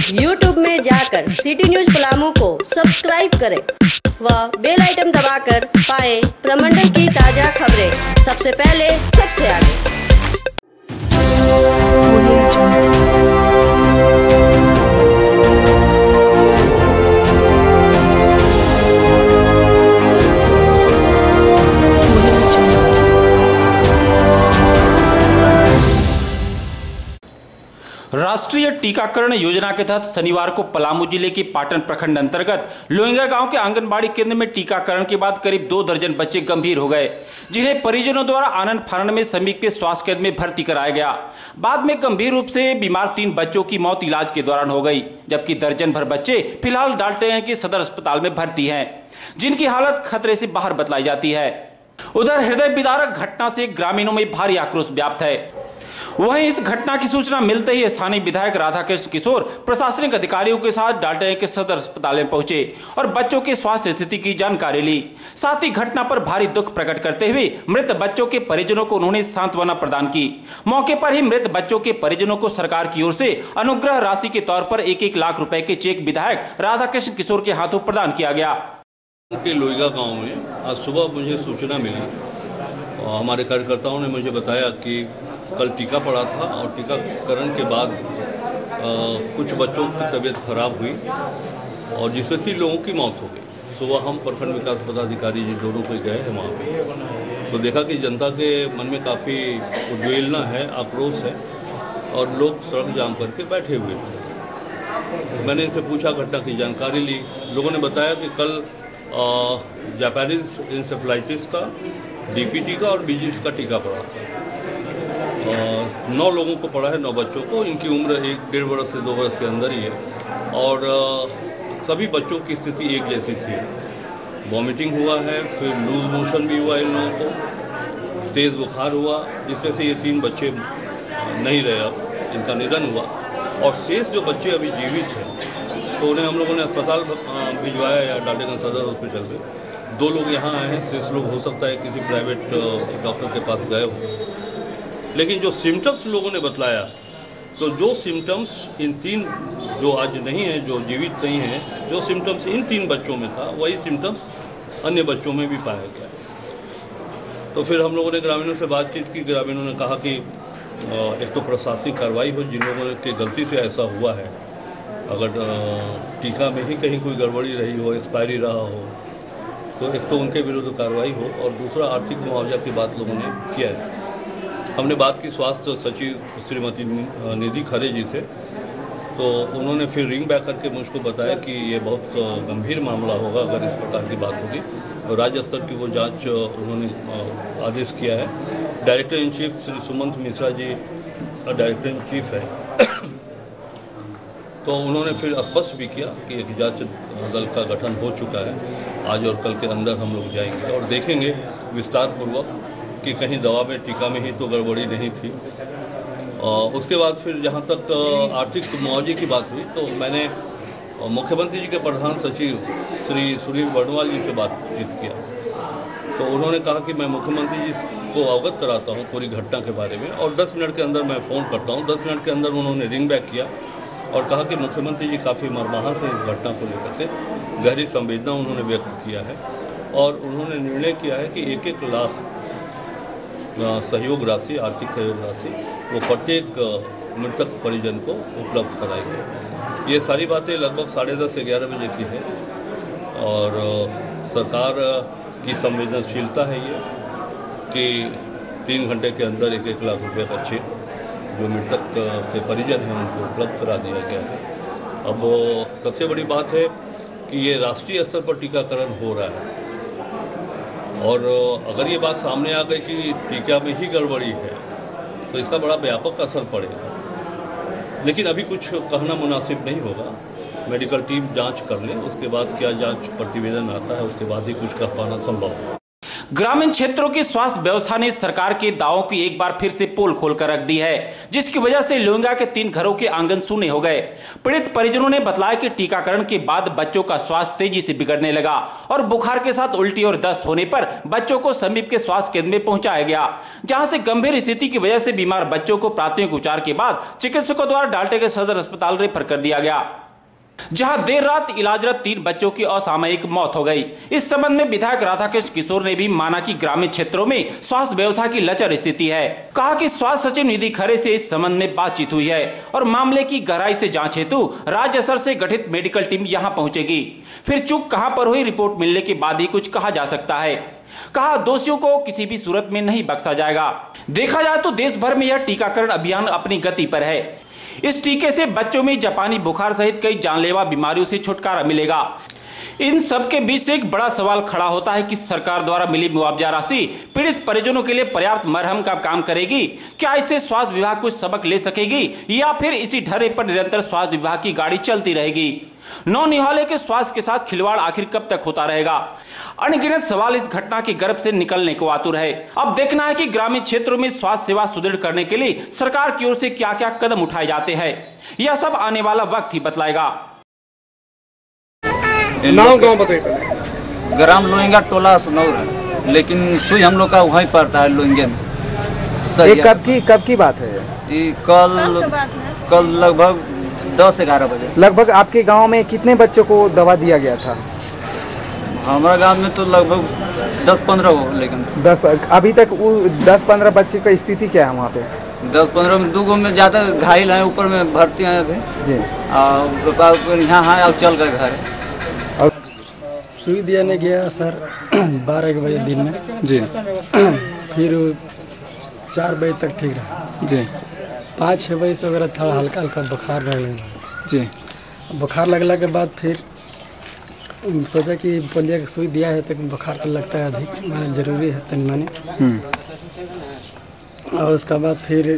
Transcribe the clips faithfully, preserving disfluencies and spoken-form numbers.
YouTube में जाकर city news Palamu को सब्सक्राइब करें व बेल आइटम दबाकर पाएं प्रमंडल की ताजा खबरें सबसे पहले सबसे आगे। राष्ट्रीय टीकाकरण योजना के तहत शनिवार को पलामू जिले के पाटन प्रखंड अंतर्गत लोहिंगा गांव के आंगनबाड़ी केंद्र में टीकाकरण के बाद करीब दो दर्जन बच्चे गंभीर हो गए, जिन्हें परिजनों द्वारा आनंद फानन में समीप के स्वास्थ्य केंद्र में भर्ती कराया गया। बाद में गंभीर रूप से बीमार तीन बच्चों की मौत इलाज के दौरान हो गई, जबकि दर्जन भर बच्चे फिलहाल डाल्टन के सदर अस्पताल में भर्ती हैं, जिनकी हालत खतरे से बाहर बतलाई जाती है। उधर हृदय विदारक घटना से ग्रामीणों में भारी आक्रोश व्याप्त है। वहीं इस घटना की सूचना मिलते ही स्थानीय विधायक राधाकृष्ण किशोर प्रशासनिक अधिकारियों के साथ डाल्टन के सदर अस्पताल में पहुंचे और बच्चों के स्वास्थ्य स्थिति की जानकारी ली। साथ ही घटना पर भारी दुख प्रकट करते हुए मृत बच्चों के परिजनों को उन्होंने सांत्वना प्रदान की। मौके पर ही मृत बच्चों के परिजनों को सरकार की ओर से अनुग्रह राशि के तौर पर एक एक लाख रुपए के चेक विधायक राधाकृष्ण किशोर के हाथों प्रदान किया गया। लोहिंगा गाँव में आज सुबह मुझे सूचना मिली, हमारे कार्यकर्ताओं ने मुझे बताया कि कल टीका पड़ा था और टीकाकरण के बाद आ, कुछ बच्चों की तबीयत खराब हुई और जिसमें तीन लोगों की मौत हो गई। सुबह हम प्रखंड विकास पदाधिकारी जी दोनों पे गए हैं वहाँ पे, तो देखा कि जनता के मन में काफ़ी उद्वेलना है, आक्रोश है और लोग सड़क जाम करके बैठे हुए थे। मैंने इनसे पूछा, घटना की जानकारी ली। लोगों ने बताया कि कल जापानीज इंसेफ्लाइटिस का, डीपीटी का और बीजीज का टीका पड़ा था। नौ लोगों को पड़ा है, नौ बच्चों को। इनकी उम्र एक डेढ़ वर्ष से दो वर्ष के अंदर ही है और सभी बच्चों की स्थिति एक जैसी थी। वॉमिटिंग हुआ है, फिर लूज मोशन भी हुआ इन लोगों को, तेज़ बुखार हुआ, जिसमें से ये तीन बच्चे नहीं रहे, अब इनका निधन हुआ। और शेष जो बच्चे अभी जीवित हैं तो उन्हें हम लोगों ने अस्पताल भिजवाया या डाल्टन सदर हॉस्पिटल में। दो लोग यहाँ आए हैं, शेष लोग हो सकता है किसी प्राइवेट डॉक्टर के पास गए हो। लेकिन जो सिम्टम्स लोगों ने बतलाया, तो जो सिम्टम्स इन तीन जो आज नहीं हैं, जो जीवित नहीं हैं, जो सिम्टम्स इन तीन बच्चों में था वही सिम्टम्स अन्य बच्चों में भी पाया गया। तो फिर हम लोगों ने ग्रामीणों से बातचीत की। ग्रामीणों ने कहा कि एक तो प्रशासनिक कार्रवाई हो, जिन लोगों की गलती से ऐसा हुआ है, अगर टीका में ही कहीं कोई गड़बड़ी रही हो, एक्सपायरी रहा हो, तो एक तो उनके विरुद्ध कार्रवाई हो और दूसरा आर्थिक मुआवजा की बात लोगों ने किया है। हमने बात की स्वास्थ्य सचिव श्रीमती निधि खरे जी से, तो उन्होंने फिर रिंग बैक करके मुझको बताया कि ये बहुत गंभीर मामला होगा अगर इस प्रकार की बात होगी। और राज्य स्तर की वो जांच उन्होंने आदेश किया है। Director in chief Shri Sumant Mishra ji director in chief है, तो उन्होंने फिर स्पष्ट भी किया कि एक जांच दल का गठन हो चुका है। आज और कल के अंदर हम लोग जाएंगे और देखेंगे विस्तारपूर्वक कि कहीं दवा में, टीका में ही तो गड़बड़ी नहीं थी। और उसके बाद फिर जहाँ तक आर्थिक मुआवजे की बात हुई, तो मैंने मुख्यमंत्री जी के प्रधान सचिव श्री सुनील वर्णवाल जी से बातचीत किया। तो उन्होंने कहा कि मैं मुख्यमंत्री जी को अवगत कराता हूँ पूरी घटना के बारे में और दस मिनट के अंदर मैं फ़ोन करता हूँ। दस मिनट के अंदर उन्होंने रिंग बैक किया और कहा कि मुख्यमंत्री जी काफ़ी मर्माहत हैं इस घटना को लेकर के, गहरी संवेदना उन्होंने व्यक्त किया है और उन्होंने निर्णय किया है कि एक एक लाख सहयोग राशि, आर्थिक सहयोग राशि वो प्रत्येक मृतक परिजन को उपलब्ध कराएंगे। ये सारी बातें लगभग साढ़े दस से ग्यारह बजे की है और सरकार की संवेदनशीलता है ये कि तीन घंटे के अंदर एक एक लाख रुपए का चेक जो मृतक के परिजन हैं उनको उपलब्ध करा दिया गया है। अब सबसे बड़ी बात है कि ये राष्ट्रीय स्तर पर टीकाकरण हो रहा है और अगर ये बात सामने आ गई कि टीका में ही गड़बड़ी है तो इसका बड़ा व्यापक असर पड़ेगा। लेकिन अभी कुछ कहना मुनासिब नहीं होगा। मेडिकल टीम जांच कर ले, उसके बाद क्या जांच प्रतिवेदन आता है उसके बाद ही कुछ कह पाना संभव है। ग्रामीण क्षेत्रों की स्वास्थ्य व्यवस्था ने सरकार के दावों की एक बार फिर से पोल खोलकर रख दी है, जिसकी वजह से लोहिंगा के तीन घरों के आंगन सूने हो गए। पीड़ित परिजनों ने बताया कि टीकाकरण के बाद बच्चों का स्वास्थ्य तेजी से बिगड़ने लगा और बुखार के साथ उल्टी और दस्त होने पर बच्चों को समीप के स्वास्थ्य केंद्र में पहुंचाया गया, जहां से गंभीर स्थिति की वजह से बीमार बच्चों को प्राथमिक उपचार के बाद चिकित्सकों द्वारा डाल्टनगंज सदर अस्पताल रेफर कर दिया गया, जहां देर रात इलाजरत तीन बच्चों की असामयिक मौत हो गई। इस संबंध में विधायक राधाकृष्ण किशोर ने भी माना कि ग्रामीण क्षेत्रों में स्वास्थ्य व्यवस्था की लचर स्थिति है। कहा कि स्वास्थ्य सचिव निधि खरे से इस संबंध में बातचीत हुई है और मामले की गहराई से जांच हेतु राज्य स्तर से गठित मेडिकल टीम यहां पहुंचेगी। फिर चूक कहां पर हुई, रिपोर्ट मिलने के बाद ही कुछ कहा जा सकता है। कहा दोषियों को किसी भी सूरत में नहीं बख्शा जाएगा। देखा जाए तो देश भर में यह टीकाकरण अभियान अपनी गति पर है। इस टीके से बच्चों में जापानी बुखार सहित कई जानलेवा बीमारियों से छुटकारा मिलेगा। इन सब के बीच से एक बड़ा सवाल खड़ा होता है कि सरकार द्वारा मिली मुआवजा राशि पीड़ित परिजनों के लिए पर्याप्त मरहम का काम करेगी? क्या इससे स्वास्थ्य विभाग कुछ सबक ले सकेगी या फिर इसी ढर्रे पर निरंतर स्वास्थ्य विभाग की गाड़ी चलती रहेगी? नौनिहाले के स्वास्थ्य के साथ खिलवाड़ आखिर कब तक होता रहेगा? अनगिनत सवाल इस घटना के गर्भ से निकलने को आतुर है। अब देखना है कि ग्रामीण क्षेत्रों में स्वास्थ्य सेवा सुदृढ़ करने के लिए सरकार की ओर से क्या क्या कदम उठाए जाते हैं। यह सब आने वाला वक्त ही बतलाएगा। नाम गाँव बताइए। ग्राम लोहिंगा टोला सनौर है, लेकिन सुई हम लोग का वहीं पड़ता है लोहिंगे में। ये कब की कब की बात है? ये कल कल लगभग दस ग्यारह बजे। लगभग आपके गांव में कितने बच्चों को दवा दिया गया था? हमारा गांव में तो लगभग दस पंद्रह हो, लेकिन दस अभी तक दस पंद्रह बच्चे का स्थिति क्या है वहाँ पे? दस पंद्रह में दो गो में ज़्यादा घायल हैं, ऊपर में भर्ती हैं अभी जी। और यहाँ है और चल गए घर। सुई देने गया सर बारह एक बजे दिन में जी। फिर चार बजे तक ठीक रहा जी। पाँच छः बजे से वगैरह थोड़ा हल्का हल्का बुखार लगने लगा जी। बुखार लगने के बाद फिर सोचा कि पोलियो की सुई दिया है तो बुखार तो लगता है अधिक, माने जरूरी है तन माने। और उसके बाद फिर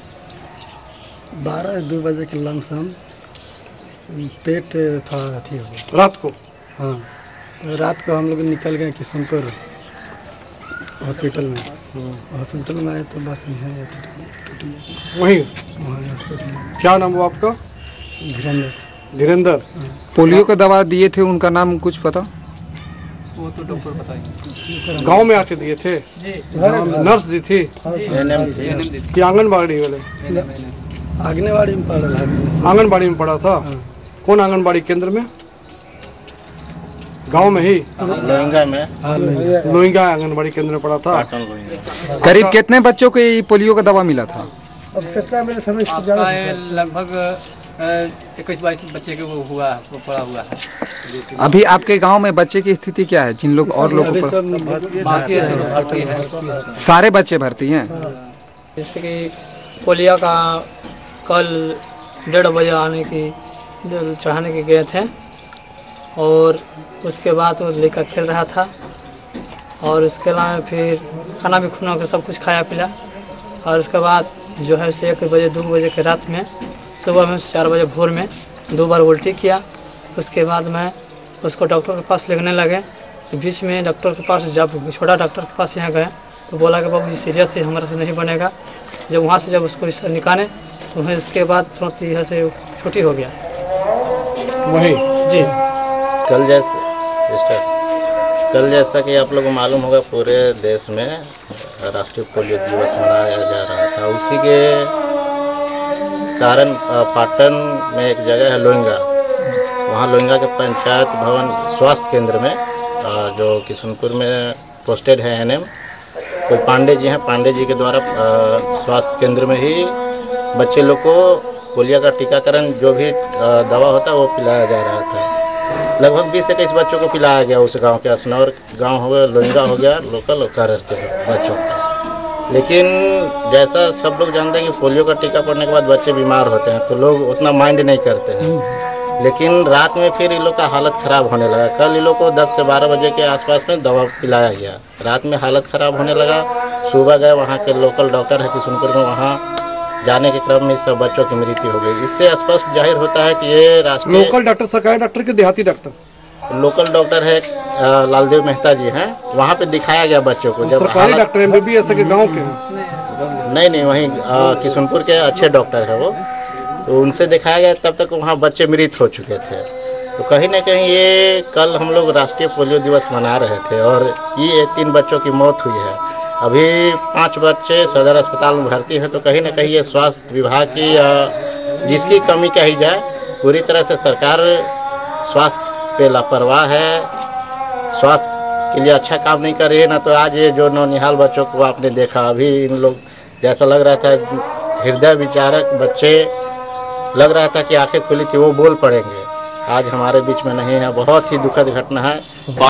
बारह दो बजे के लमसम पेट थोड़ा अथी हो गया रात को। हाँ, रात को हम लोग निकल गए किशनपुर हॉस्पिटल में। हॉस्पिटल में आए तो बस यहाँ वहीं वहाँ हॉस्पिटल में। क्या नाम हुआ आपका? धीरेन्द्र। धीरेन्द्र। पोलियो का दवा दिए थे, उनका नाम कुछ पता? वो तो डॉक्टर बताइए। गांव में आके दिए थे? नर्स दी थी कि आंगनबाड़ी वाले? आंगनबाड़ी में पढ़ा था। आंगनबाड़ी में पढ़ा था? कौन आंगनबाड़ी केंद्र में? गांव में ही लोहिंगा में। लोहिंगा आंगनबाड़ी केंद्र में पढ़ा था। करीब कितने बच्चों को पोलियो का दवा मिला था? लगभग इक्कीस बाईस बच्चे के वो हुआ वो पड़ा हुआ है। अभी आपके गांव में बच्चे की स्थिति क्या है? जिन लोग और लोगों को भर्ती है, सारे बच्चे भर्ती हैं। जैसे कि पोलियो का कल डेढ़ बजे आने की चढ़ाने के गए थे और उसके बाद वो लेकर खेल रहा था और उसके अलावा फिर खाना भी खुना के सब कुछ खाया पिला और उसके बाद जो है से एक बजे दो बजे के रात में सुबह में चार बजे भोर में दो बार उल्टी किया। उसके बाद में उसको डॉक्टर के पास लेने लगे तो बीच में डॉक्टर के पास जब छोटा डॉक्टर के पास यहाँ गए तो बोला कि बाबू जी सीरियस है, हमारे से नहीं बनेगा। जब वहाँ से जब उसको निकाले तो वहीं उसके बाद तुरंत यहाँ से छुट्टी हो गया वही जी। कल जैसे कल जैसा कि आप लोगों को मालूम होगा पूरे देश में राष्ट्रीय पोलियो दिवस मनाया जा रहा था। उसी के कारण पाटन में एक जगह है लोहिंगा, वहाँ लोहिंगा के पंचायत भवन स्वास्थ्य केंद्र में जो किशनपुर में पोस्टेड है एनएम कोई पांडे जी हैं, पांडे जी के द्वारा स्वास्थ्य केंद्र में ही बच्चे लोग को पोलियो का टीकाकरण जो भी दवा होता है वो पिलाया जा रहा था। लगभग बीस इक्कीस बच्चों को पिलाया गया उस गांव के। असनौर गांव हो गया, लोहिंगा हो गया, लोकल और करर के बच्चों का। लेकिन जैसा सब लोग जानते हैं कि पोलियो का टीका पड़ने के बाद बच्चे बीमार होते हैं तो लोग उतना माइंड नहीं करते हैं। लेकिन रात में फिर इन लोग का हालत ख़राब होने लगा। कल इन लोग को दस से बारह बजे के आसपास में दवा पिलाया गया, रात में हालत ख़राब होने लगा। सुबह गए, वहाँ के लोकल डॉक्टर है किशनपुर में, वहाँ जाने के क्रम में सब बच्चों की मृत्यु हो गई। इससे स्पष्ट जाहिर होता है कि ये राष्ट्रीय लोकल डॉक्टर सरकारी डॉक्टर के देहाती डॉक्टर लोकल डॉक्टर है अ, लालदेव मेहता जी हैं, वहाँ पे दिखाया गया बच्चों को। जब सरकारी हालत डॉक्टर एमबीबीएस के गांव के नहीं नहीं वहीं अ, किशनपुर के अच्छे डॉक्टर है वो, तो उनसे दिखाया गया, तब तक वहाँ बच्चे मृत हो चुके थे। तो कहीं ना कहीं ये कल हम लोग राष्ट्रीय पोलियो दिवस मना रहे थे और ये तीन बच्चों की मौत हुई है। अभी पांच बच्चे सदर अस्पताल में भर्ती हैं। तो कहीं ना कहीं ये स्वास्थ्य विभाग की या जिसकी कमी कही जाए, पूरी तरह से सरकार स्वास्थ्य पे लापरवाह है, स्वास्थ्य के लिए अच्छा काम नहीं कर रही है ना। तो आज ये जो नौनिहाल बच्चों को आपने देखा, अभी इन लोग जैसा लग रहा था हृदय विचारक बच्चे, लग रहा था कि आंखें खुली थी वो बोल पड़ेंगे, आज हमारे बीच में नहीं है। बहुत ही दुखद घटना है।